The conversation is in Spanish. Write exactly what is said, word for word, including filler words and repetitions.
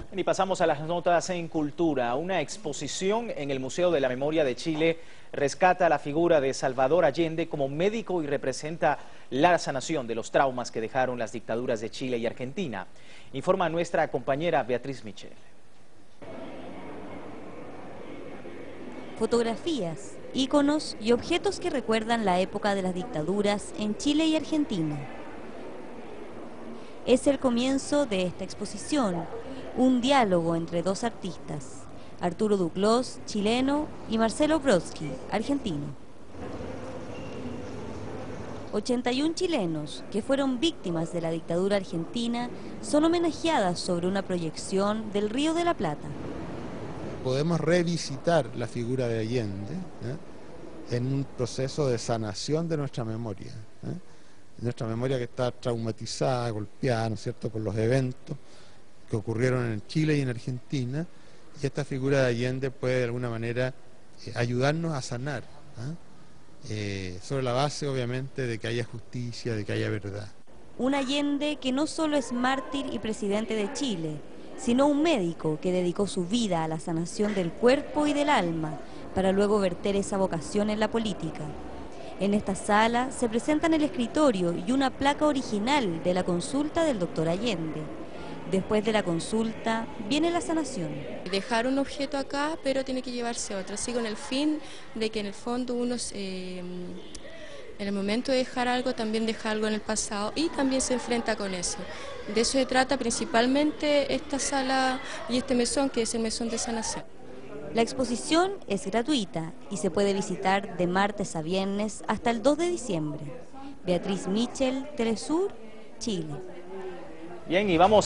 Y pasamos a las notas en cultura. Una exposición en el Museo de la Memoria de Chile rescata la figura de Salvador Allende como médico y representa la sanación de los traumas que dejaron las dictaduras de Chile y Argentina. Informa nuestra compañera Beatriz Michel. Fotografías, íconos y objetos que recuerdan la época de las dictaduras en Chile y Argentina. Es el comienzo de esta exposición, un diálogo entre dos artistas, Arturo Duclos, chileno, y Marcelo Brodsky, argentino. ochenta y uno chilenos que fueron víctimas de la dictadura argentina son homenajeadas sobre una proyección del Río de la Plata. Podemos revisitar la figura de Allende ¿eh? en un proceso de sanación de nuestra memoria. ¿eh? Nuestra memoria que está traumatizada, golpeada, ¿no es cierto?, por los eventos que ocurrieron en Chile y en Argentina, y esta figura de Allende puede de alguna manera eh, ayudarnos a sanar, ¿eh? Eh, sobre la base obviamente de que haya justicia, de que haya verdad. Un Allende que no solo es mártir y presidente de Chile, sino un médico que dedicó su vida a la sanación del cuerpo y del alma, para luego verter esa vocación en la política. En esta sala se presentan el escritorio y una placa original de la consulta del doctor Allende. Después de la consulta viene la sanación. Dejar un objeto acá, pero tiene que llevarse otro, así con el fin de que en el fondo uno, eh, en el momento de dejar algo, también deja algo en el pasado y también se enfrenta con eso. De eso se trata principalmente esta sala y este mesón, que es el mesón de sanación. La exposición es gratuita y se puede visitar de martes a viernes hasta el dos de diciembre. Beatriz Michel, Telesur, Chile. Bien, y vamos